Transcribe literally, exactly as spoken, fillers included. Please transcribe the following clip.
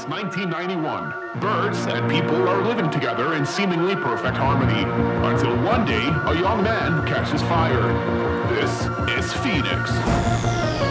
It's nineteen ninety-one. Birds and people are living together in seemingly perfect harmony. Until one day, a young man catches fire. This is Phoenix.